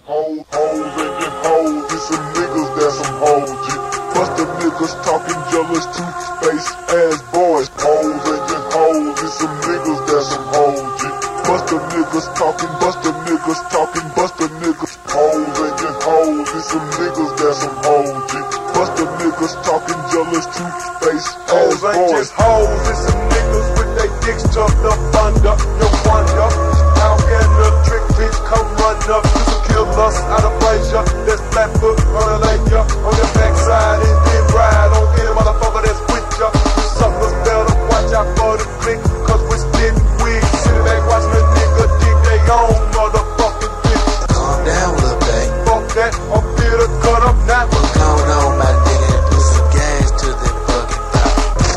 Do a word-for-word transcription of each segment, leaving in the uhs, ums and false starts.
Hoes, hoes, and get hoes, and some niggas that's some hoes, G. Bust the niggas talking jealous, two-face ass boys. Hoes, and get hoes, and some niggas that's some hoes, G. Bust the niggas talking, bust the niggas talking, bust the niggas. Hoes, and get hoes, and some niggas that's some hoes, G. Bust the niggas talking jealous, two-face ass boys. Hoes ain't just hoes, and some niggas with they dicks tucked up under. You wonder how can the trick bitch come run up? You can kill us out of pleasure. That's Flatfoot on a layer on your backside and then ride on any motherfucker that's with ya. You suckers better watch out for the click, cause we're splitting wigs. Sitting back watching a nigga dig they own motherfucking dick. Calm down, little baby. Fuck that, I'm here to cut up now. What's going on, my nigga? And put some gas to that fucking top.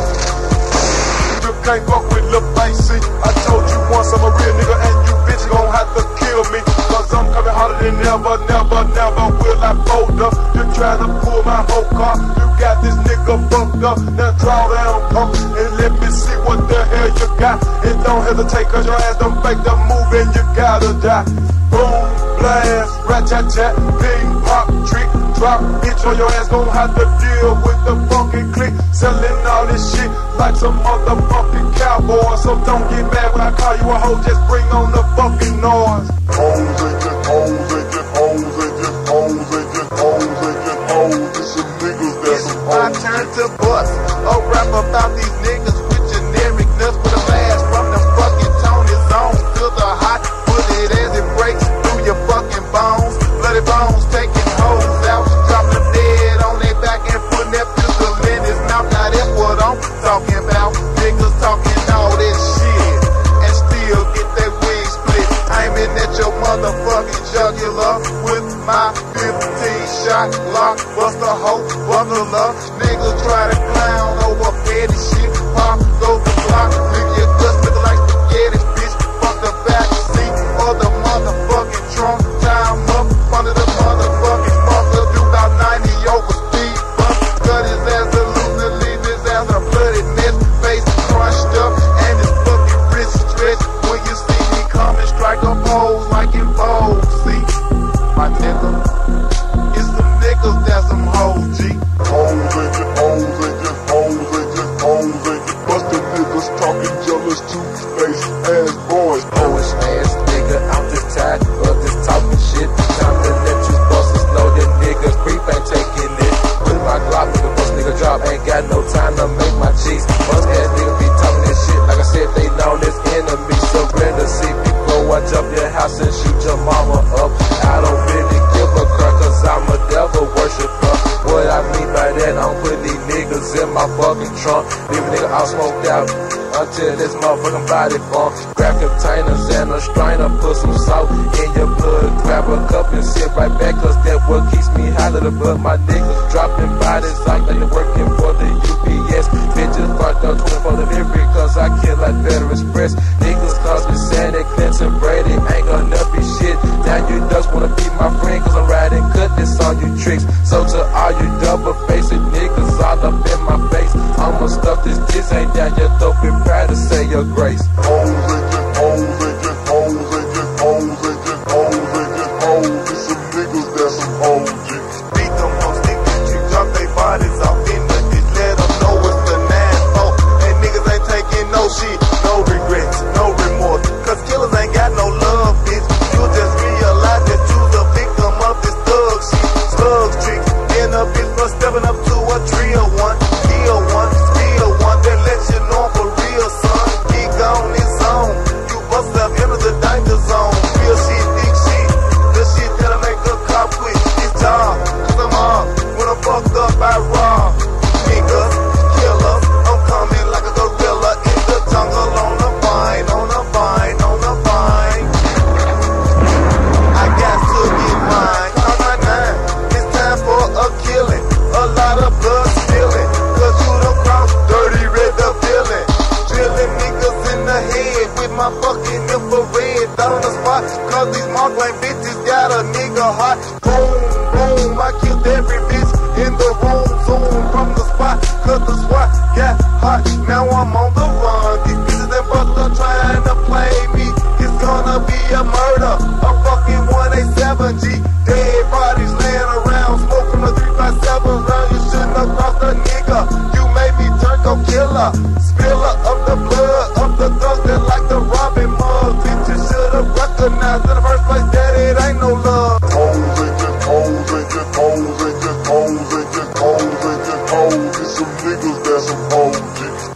You can't fuck with Lil Basie. I told you once I'm a real nigga and you bitch gon' have to kill me. Cause I'm coming harder than never, never, never will I fold up. You try to pull my whole car, you got this nigga fucked up. Now draw down, punk, and let me see what the hell you got. And don't hesitate cause your ass don't fake the move and you gotta die. Boom, blast, rat-tat-tat, bing, pop, trick, drop, bitch on your ass gon' have to deal with the fucking click. Selling all this shit like some motherfucking cowboy. So don't get mad when I call you a hoe, just bring on the fucking noise. Hoes, and get hoes, and get hoes, and get hoes, and get hoes, and get hoes, and some niggas that's some hoes. My turn to bust. Oh, rap about these niggas with generic nuts with a blast from the fucking Tony zone. Feel the hot bullet as it breaks through your fucking bones. Bloody bones taking hoes out, dropping them dead on their back and putting that pistol in his mouth. Now that's what I'm talking about. Niggas talking all this shit and still get their wings split. Aiming at your motherfucking jugular with my fifteen shot lock. Bust a hoe, buckle up. Niggas try to clown over petty shit. Pop, go the block. Leave your guts looking like spaghetti, bitch. Fuck the back seat or the motherfucking trunk. Time up under the motherfucking muffler. Do about ninety over speed bump. Cut his ass a loose and leave his ass a bloody mess. Face crushed up and his fucking wrist stretched. When you see me coming, strike a pose like in Vogue. See, my nigga, it's some niggas that's some hoes, G. Hoes, and get hoes, and get hoes, and get hoes, and get bust the niggas talking jealous, two-face ass boys. Polish ass nigga, I'm just tired of this talking shit. Time to let you bosses know that nigga creep ain't taking it. Put my Glock, nigga, bust nigga drop, ain't got no time to make my cheese. Bust ass nigga be talking that shit, like I said, they know this enemy. Surrender, see people watch up your house and shoot your mama up. I don't really give a crap, cause I'm a devil worshiper. What I mean by that, I'm putting these niggas in my fucking trunk. Leave a nigga all smoked out until this motherfucking body form. Grab containers and a strainer, put some salt in your blood. Grab a cup and sit right back, cause that what keeps me hot of the blood. My niggas dropping bodies like they working for the U P S. Bitches fucked up twenty-four delivery, cause I kill like Better Express. Niggas cause me Sandy, Clinton, Brady, ain't gonna be shit. Now you just wanna be my friend, cause I'm riding cut this on you tricks. So to all you double-faced niggas all up in my face, I'ma stuff this diss ain't down your throat, be proud to say your grace. Hoes, and get hoes, and get hoes, and get hoes, and get hoes, and get hoes, and some niggas that's some hoes, G. Beat them hoes, niggas, you drop they bodies off in the ditch. Let them know it's the nine four. And niggas ain't taking no shit, no regrets, no remorse. Cause killers ain't got no love, bitch. You'll just realize that you's a victim of this thug shit. Slug tricks, in a bitch for stepping up to a trio one. Kill one, steal one, then let you know I'm for real, son. Geek on his own, you bust up into the danger zone. Real shit, big shit, the shit that'll make a cop quit. It's time, cause I'm on, when I'm fucked up I rob. Niggas, killers, I'm coming like a gorilla in the jungle on the vine, on the vine, on the vine. I got to get mine, call my nine, it's time for a killing, a lot of blood spilling, cause you done cross dirty red the villain. Drilling niggas in the head with my fucking infrared. Thought on the spot, cause these Markland bitches got a nigga hot. Boom, boom, I killed every bitch in the room. Zoom from the spot, cause the SWAT got hot. Now I'm on the run. These bitches and brothers are trying to play me. It's gonna be a murder, a fucking one eighty-seven G. recognize in the first place that it ain't no love. Hoes and just hoes and just hoes and just hoes and just hoes and just hoes. It's some niggas that's some hoes, G.